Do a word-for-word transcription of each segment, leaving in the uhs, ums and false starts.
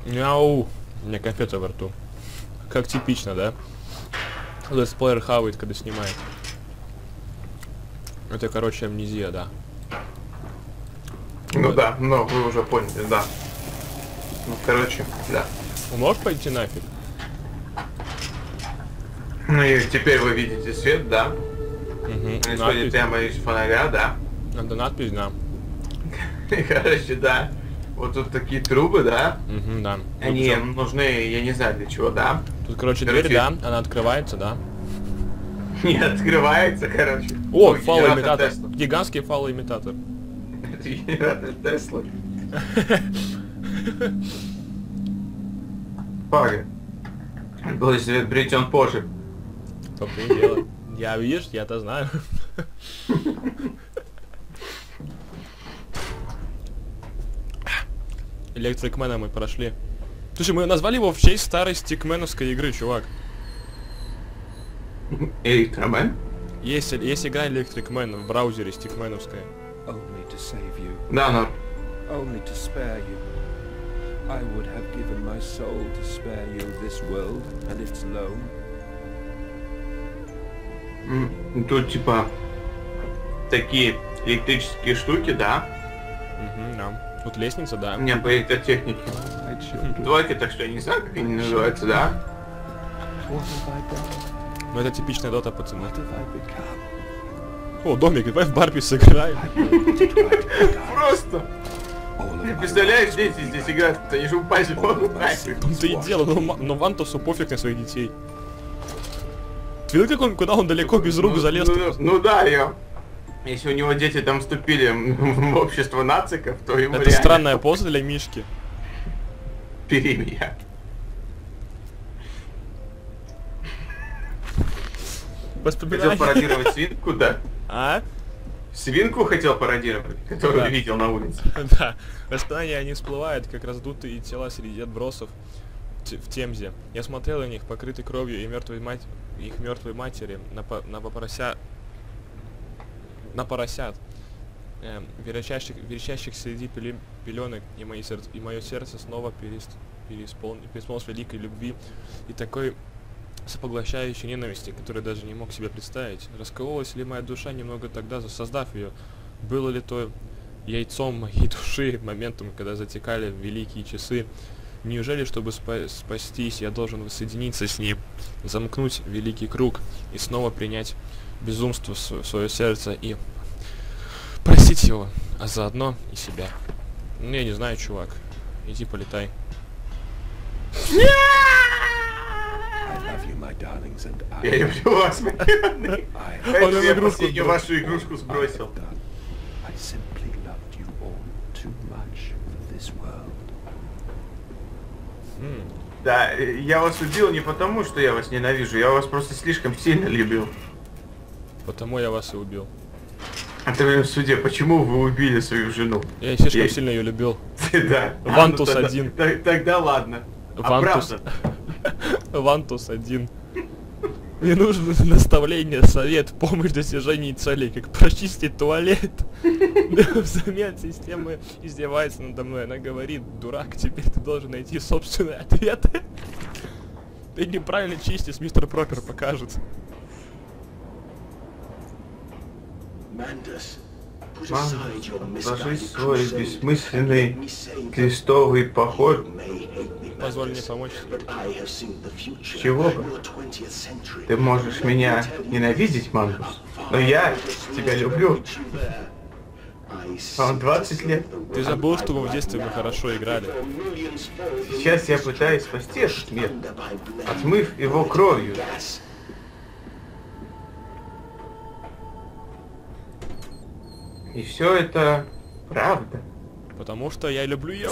Мяу. У меня конфета во рту. Как типично, да? Летсплеер хавает, когда снимает. Это, короче, амнезия, да. Ну вот. Да, но вы уже поняли, да. Ну, короче, да. Можешь пойти нафиг? Ну и теперь вы видите свет, да? Угу. Он исходит прямо из фонаря, да? Надо надпись, да. Короче, да. Вот тут такие трубы, да? Угу, да. Они Тут нужны, я не знаю для чего, да? Тут, короче, короче, дверь, да? Она открывается, да? Не открывается, короче. О, О, фалоимитатор. Тесла. Гигантский фалоимитатор. Это генератор Теслы. Пага. Был свет бритен позже. Только не дело. Я, видишь, я-то знаю. Электрикмена мы прошли. Слушай, мы назвали его в честь старой стикменовской игры, чувак. Электромен? Есть, есть игра Электрикмен в браузере стикменовская. Да, но... Only to spare you. I would have given my soul to spare you this world and its loan. М, Тут типа такие электрические штуки, да? Угу, да. Тут лестница, да. У меня по электротехнике. My children, Двойки, так что я не знаю, как они называются, да? what have I done? Ну это типичная дота, пацаны. What have I become? О, домик, давай в Барби сыграем. I wanted to try to become Просто! all of Ты my представляешь, life. дети здесь играют, они же упасть могут нафиг. В том-то и дело, но, ма- но Вантусу пофиг на своих детей. Ты видел, как он, куда он далеко без рук Ну, залез? Ну, ну да, я. Если у него дети там вступили в общество нациков, то ему Это реально странная поза для Мишки. бери меня. Хотел Воспоминания. пародировать свинку, да? А? Свинку хотел пародировать, которую Да. видел на улице. Да. Воспоминания, они всплывают, как раздутые тела среди отбросов те- в Темзе. Я смотрел на них, покрытый кровью и мертвой мать... их мертвой матери, на, по... на попрося... на поросят, эм, верещащих, верещащих среди пеле... пеленок, и, мои сердце... и мое сердце снова перес... переисполн... переисполнилось великой любви и такой всепоглощающей ненависти, которую даже не мог себе представить. Раскололась ли моя душа немного тогда, создав ее? Было ли то яйцом моей души, моментом, когда затекали великие часы? Неужели, чтобы спа- спастись, я должен воссоединиться с ним, замкнуть великий круг и снова принять безумство в, св- в свое сердце и простить его, а заодно и себя? Ну, я не знаю, чувак. Иди полетай. I love you, my darlings, and Я I, люблю вас, мои родные. I, Поэтому Он я игрушку последнюю сбросил. вашу игрушку сбросил. done. I simply loved you all too much for this world. М, Да, э, я вас убил не потому, что я вас ненавижу, я вас просто слишком сильно любил. Потому я вас и убил. А ты в суде, почему вы убили свою жену? Я слишком Я- сильно ее любил. Да. А, ну Вантус тогда- один. т- Тогда ладно. А Вантус. правда? Вантус один. Мне нужно наставление, совет, помощь в достижении целей, как прочистить туалет. Взамен система издевается надо мной. Она говорит: дурак, теперь ты должен найти собственные ответы. Ты неправильно чистишь, мистер Пропер покажет. Мам, отложи свой бессмысленный крестовый поход. Позволь мне помочь тебе. Чего бы? Ты можешь меня ненавидеть, Мангус, но я тебя люблю. Вам двадцать лет. Ты забыл, что мы в детстве мы хорошо играли. Сейчас я пытаюсь спасти этот мир, отмыв его кровью. И все это правда. Потому что я люблю его.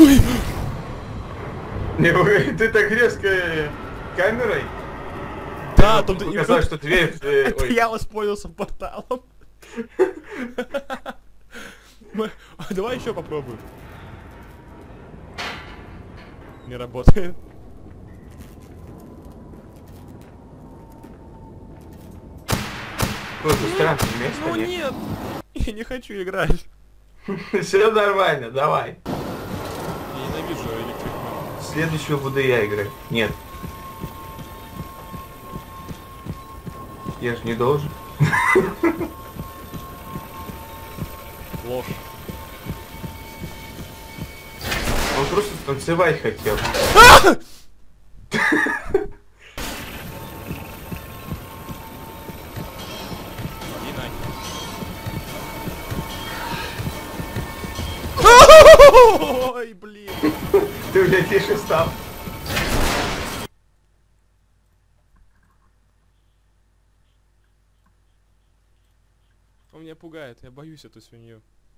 Не, ты так резко э, камерой Да, там ты... показал, что дверь... э, Это ой. я воспользовался порталом. Мы- а Давай еще попробуем. Не работает. Какое-то странное место, Ну нет? нет! Я не хочу играть. Все нормально, давай. Я ненавижу Electric Man. следующего буду я играть. Нет. Я же не должен. Лох. Он просто танцевать хотел. Ой, блин. Ты уже тише стал. Он меня пугает, я боюсь эту свинью.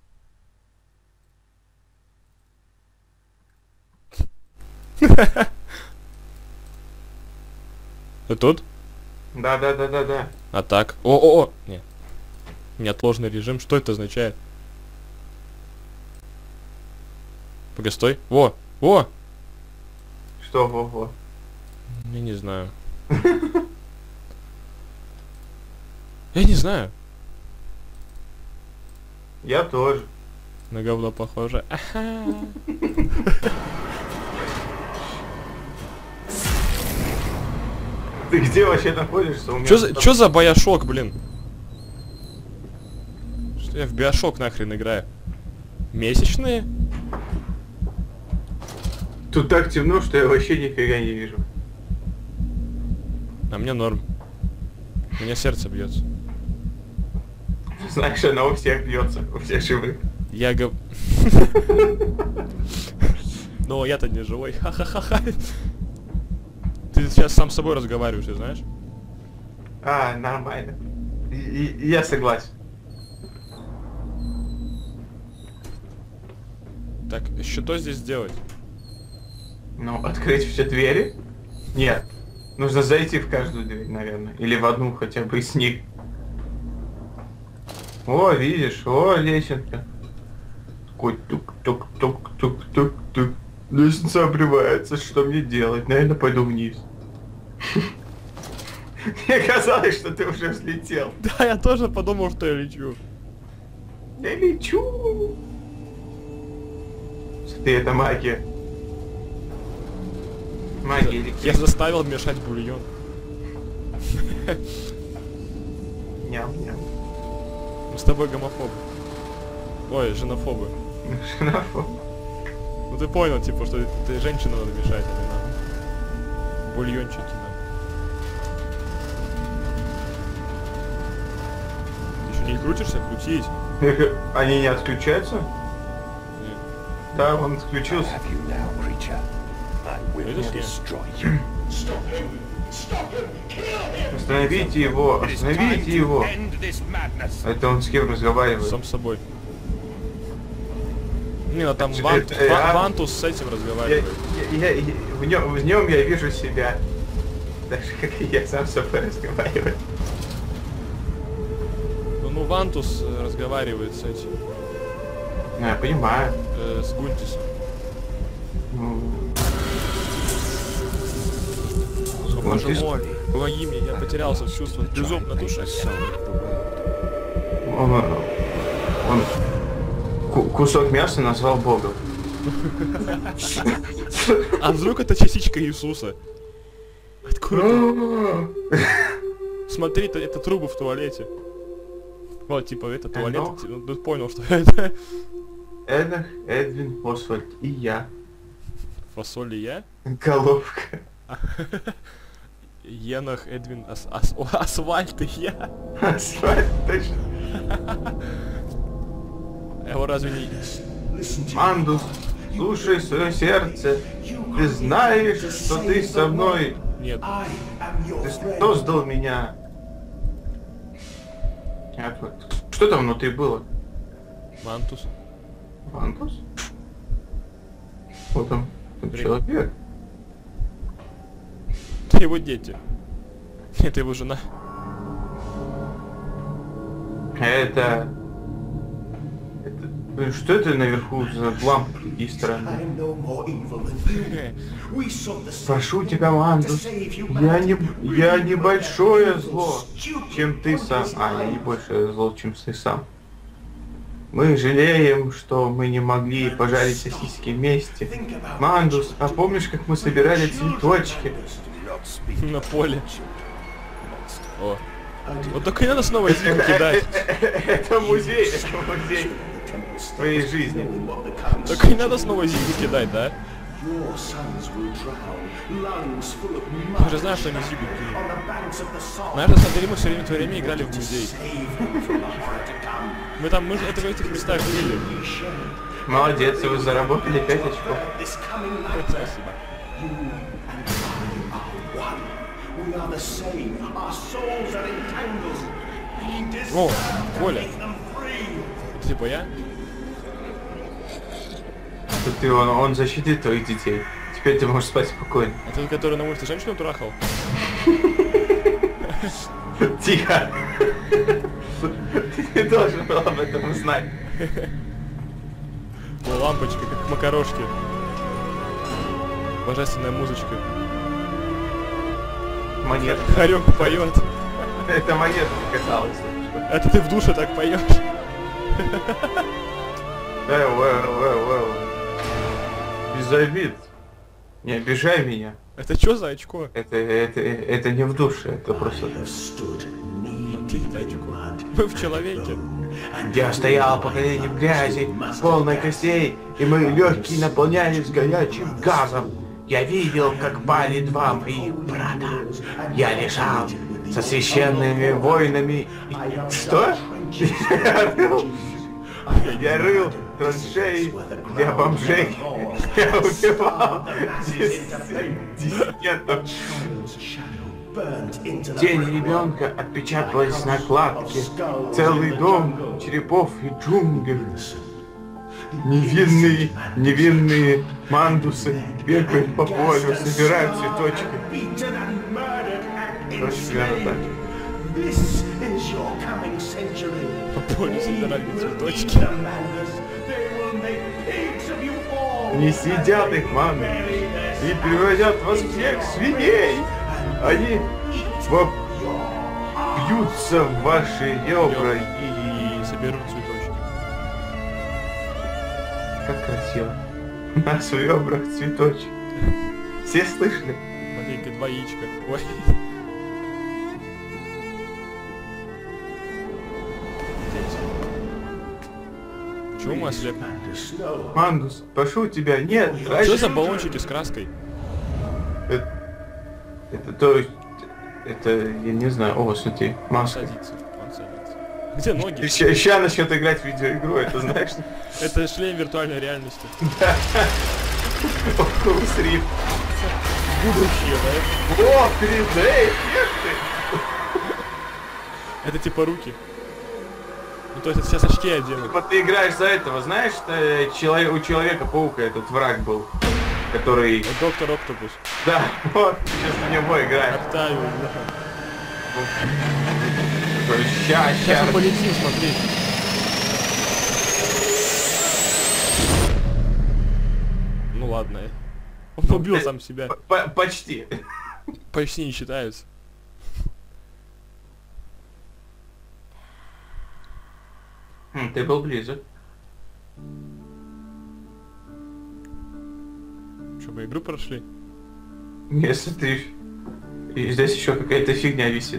Ты тут? Да, да, да, да, да. А так? О-о-о! Нет. Неотложный режим. Что это означает? Погоди, стой. Во! Во! Что, во-во? Я не знаю. Я не знаю. Я тоже. На говно похоже. Ага. Ты где вообще находишься? У меня Чё за, там- чё за Биошок, блин? Что я в Биошок нахрен играю? Месячные? Тут так темно, что я вообще нифига не вижу. А мне норм. У меня сердце бьется. Знаешь, оно у всех бьется, у всех живых. Я гов... Но я-то не живой. Ха-ха-ха-ха. Ты сейчас сам с собой разговариваешь, ты знаешь? А, нормально. И, и- и я согласен. Так, что здесь делать? Ну, открыть все двери? Нет. Нужно зайти в каждую дверь, наверное. Или в одну хотя бы из них. О, видишь, о, лесенка. Такой тук-тук-тук-тук-тук-тук. Лестница обрывается, что мне делать? Наверное, пойду вниз. Мне казалось, что ты уже взлетел. Да, я тоже подумал, что я лечу. Я лечу. Смотри, это магия. Магия или Я заставил мешать бульон. Ням-ням. Мы с тобой гомофобы. Ой, женофобы. Шнафу. Ну ты понял, типа, что ты женщину надо мешать, а не надо. Бульончики надо. Ты еще не крутишься? Крутись. Они не отключаются? Нет. Да, он отключился. Have you now, creature? I will Видишь, нет? destroy you. Остановите его, остановите его. Это он с кем разговаривает? Сам с собой. Не, ну там Это- Ван- это Ва- я- Вантус с этим Я, разговаривает. я- я- в, нем, в нем я вижу себя. Так же, как и я сам с собой разговариваю. Ну, ну Вантус э, разговаривает с этим, Ну, я понимаю. э, с Гунтисом. Ну, О, боже Гунтис? мой, помоги мне, я потерялся в чувствах, безумно на душе. он, он ку- кусок мяса назвал Богом. А вдруг это частичка Иисуса? Откуда? Смотри, это, это трубы в туалете. Вот, типа, это туалет, Оно? ти- ну, ты понял, что это Эдах, Эдвин, Освальд и я. фасоль и я? Головка. Енах, Эдвин, ас, ас, о, асфальт и я. Асфальт, точно. Его разве не... Мандус, слушай свое сердце. Ты знаешь, что ты со мной. Нет. Ты создал меня. А, вот. Что там внутри было? Мантус. Мандус? Вот он, там При- человек. Это его дети. Это его жена. Это... это... Блин, что это наверху за лампы с другой стороны? Прошу тебя, Мандус, я не... я не большое зло, чем ты сам. А, я не большее зло, чем ты сам. Мы жалеем, что мы не могли пожарить сосиски вместе. Мандус, а помнишь, как мы собирали цветочки? На поле. О. Вот только не надо снова зигу кидать. Это музей, это музей твоей жизни. Только не надо снова зигу кидать, да? Я же знаю, что они зигу кинут. На это смотри, мы все время в то время играли в музей. Мы там, мы же это в этих местах были. Молодец, вы заработали пять очков. Спасибо. О, Коля. Это типа я? Тут ты, он, он защитит твоих детей. Теперь ты можешь спать спокойно. А ты, который на улице женщину трахал? Тихо. Ты не должен был об этом узнать. О, лампочка, как макарошки. Божественная музычка. Монетка. Хорёк поет. Это монетка каталась. Это ты в душе так поешь. Эу, эу, эу, эу. Без обид. Не обижай меня. Это что за очко? Это, это, это не в душе, это просто... Ты очко. Мы в человеке. Я стоял по колени в грязи, полной костей, и мои легкие наполнялись горячим газом. Я видел, как пали два моих брата. Я лежал со священными воинами и... Что? Я рыл траншеи для бомжей. Я убивал диссидентов. Тень ребенка отпечаталась на кладке. Целый дом черепов и джунглей. Невинные, невинные мандусы бегают по полю, собирают цветочки. Точно верно так. По полю собирали цветочки. Не съедят их маны и превратят вас всех в свиней. Они вопьются в ваши ребра и... И соберут цветочки. Как красиво. У нас в ребрах цветочек. Все слышали? Смотри-ка, два яичка. Ой. Чего мы ослепли? Мандус, прошу тебя, нет. Что за баллончики с краской? Это, это то есть... Это, я не знаю. О, смотри, Он маска. садится. Он садится. Где ноги? Сейчас начнет играть в видеоигру, это знаешь? Это шлем виртуальной реальности. Oculus Rift. Будущее, да? О, три дэ эффекты! Это типа руки. Ну то есть это сейчас очки одену. Вот ты играешь за этого, знаешь, что человек, у Человека-паука этот враг был, который... Доктор Октопус. Да, вот, сейчас на него играешь. Октавиус, да. Ща, Сейчас ща. мы полетим, смотри. Ну ладно. Он убил сам себя. П- Почти. Почти не считаются. Хм, Ты был близок. Что, мы игру прошли? Если ты... И здесь еще какая-то фигня висит.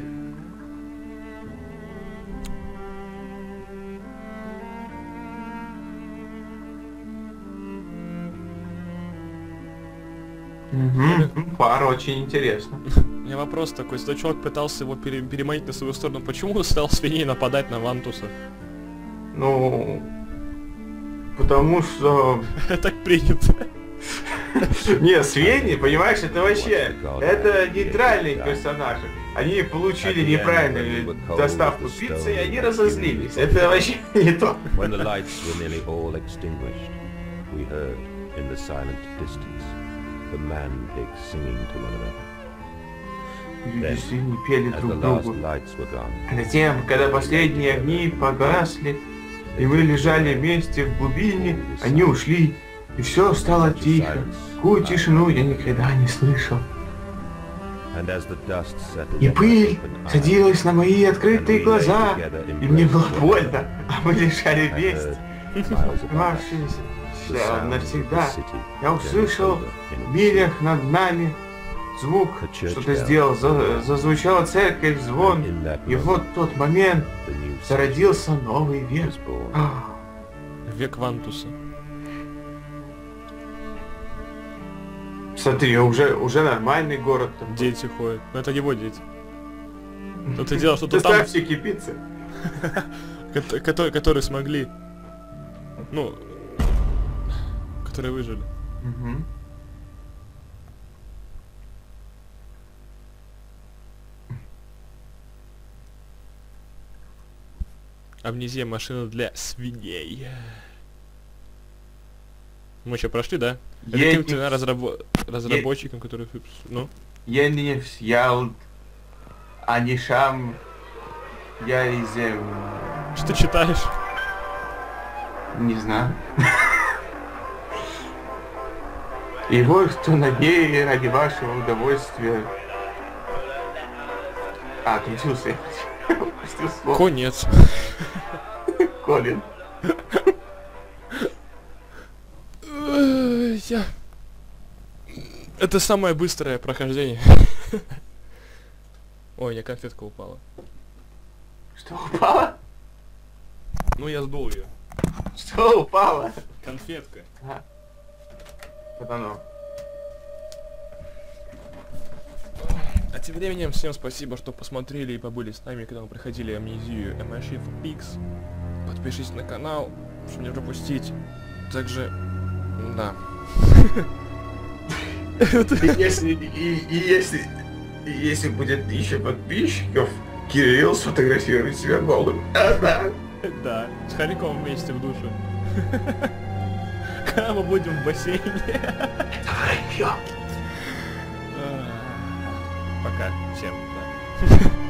Угу. Пара очень интересно. У меня вопрос такой, если человек пытался его пере переманить на свою сторону, почему он стал свиней нападать на Вантуса? Ну... Потому что... Так принято. Не, свиньи, понимаешь, это вообще... Это нейтральные персонажи. Они получили неправильную доставку пиццы, и они разозлились. Это вообще не то. When the lights were nearly all extinguished, we heard in the silent distance the man-pigs singing to one another. Люди свиньи пели As друг the last другу. lights were gone, А затем, когда последние огни погасли, и мы лежали вместе в глубине, они ушли, и все стало тихо. Такую тишину я никогда не слышал. And as the dust settled И on my пыль open eyes, садилась на мои открытые and we lay глаза, together in и мне breath было of больно, а мы лишали I весть. heard, miles above us, Варшись the sound of навсегда. the city Я услышал turning over in в its милях над нами звук, The church что ты bell. сделал, за- зазвучала церковь, звон, In that и moment, вот тот момент the new зародился новый city век. was born. А, Век Вантуса. Смотри, уже, уже нормальный город. Там. Дети ходят. Но это его дети. Но ты делал что-то Ты там, ставь все кипицы. кото- которые, которые смогли. Ну, которые выжили. Мгм. Амнезия, машина для свиней. Мы что, прошли, да? Это Я каким-то не- наверное, разрабо- разработчикам, которые... Ну, Я не взял Анишам Яризем. что ты читаешь? Не знаю. И вот кто на ней ради вашего удовольствия. А, крутился я. Упустил слово. Конец. Колин. Ой, я... Это самое быстрое прохождение. Ой, у меня конфетка упала. Что упало? Ну, я сдул ее. Что упало? Конфетка. А. Вот оно. А тем временем всем спасибо, что посмотрели и побыли с нами, когда мы проходили амнезию эм эш эф Pix. Подпишитесь на канал, чтобы не пропустить. Также... Да. И если, и, и если, и если будет тысяча подписчиков, Кирилл сфотографирует себя голым. А, да. Да, с Харьком вместе в душу. Когда мы будем в бассейне. Это вранье. Пока. Всем. Да.